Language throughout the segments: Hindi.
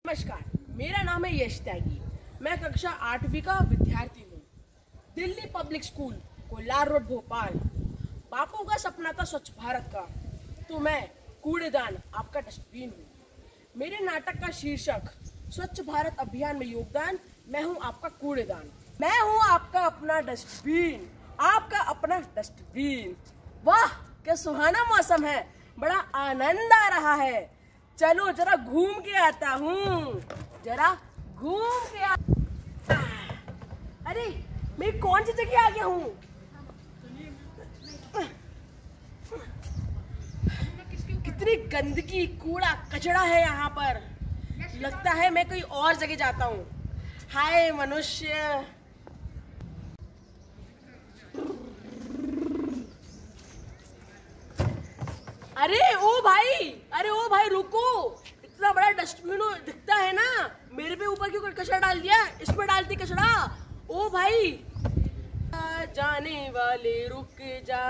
नमस्कार, मेरा नाम है यश त्यागी। मैं कक्षा 8वीं का विद्यार्थी हूँ। Delhi public school, Kolar road, Bhopal. Bapu का सपना था स्वच्छ भारत का, तो मैं कूड़ेदान आपका डस्टबिन हूँ। मेरे नाटक का शीर्षक स्वच्छ भारत अभियान में योगदान, मैं हूँ आपका कूड़ेदान। मैं हूँ आपका अपना डस्टबिन, आपका अपना डस्टबिन। वाह क्या सुहाना मौसम है, बड़ा आनंद आ रहा है। चलो जरा घूम के आता हूँ, जरा घूम के अरे मैं कौन सी जगह आ गया हूँ? कितनी गंदगी, कूड़ा कचड़ा है यहाँ पर। लगता है मैं कोई और जगह जाता हूँ। हाय मनुष्य। अरे ओ भाई रुको। इतना बड़ा डस्टबिन दिखता है ना, मेरे पे ऊपर क्यों कचरा डाल दिया? इसमें डालती कचरा। ओ भाई, जाने वाले रुक जा,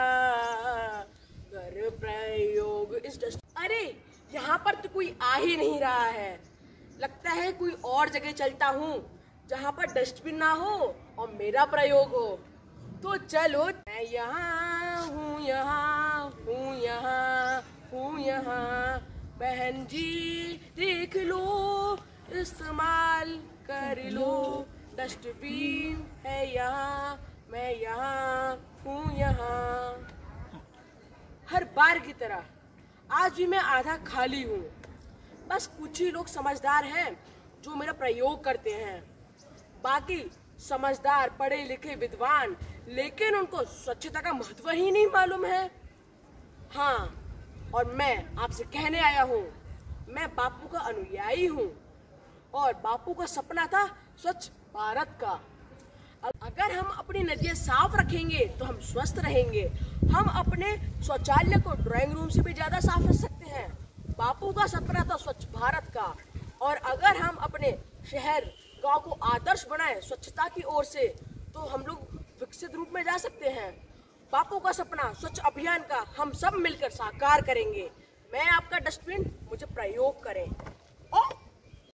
कर प्रयोग इस डस्ट। अरे यहाँ पर तो कोई आ ही नहीं रहा है। लगता है कोई और जगह चलता हूँ जहाँ पर डस्टबिन ना हो और मेरा प्रयोग हो। तो चलो, मैं यहाँ हूँ, यहाँ हूँ, यहाँ हूँ, यहाँ। बहन जी देख लो, इस्तेमाल कर लो, डस्टबिन है यहाँ, मैं यहाँ हूँ, यहाँ। हर बार की तरह आज भी मैं आधा खाली हूँ। बस कुछ ही लोग समझदार हैं जो मेरा प्रयोग करते हैं। बाकी समझदार, पढ़े लिखे, विद्वान, लेकिन उनको स्वच्छता का महत्व ही नहीं मालूम है। हाँ, और मैं आपसे कहने आया हूँ, मैं बापू का अनुयायी हूँ और बापू का सपना था स्वच्छ भारत का। अगर हम अपनी नदियाँ साफ रखेंगे तो हम स्वस्थ रहेंगे। हम अपने शौचालय को ड्राइंग रूम से भी ज्यादा साफ रख सकते हैं। बापू का सपना था स्वच्छ भारत का, और अगर हम अपने शहर गांव को आदर्श बनाए स्वच्छता की ओर से, तो हम लोग विकसित रूप में जा सकते हैं। बापू का सपना स्वच्छ अभियान का हम सब मिलकर साकार करेंगे। मैं आपका डस्टबिन, मुझे प्रयोग करें।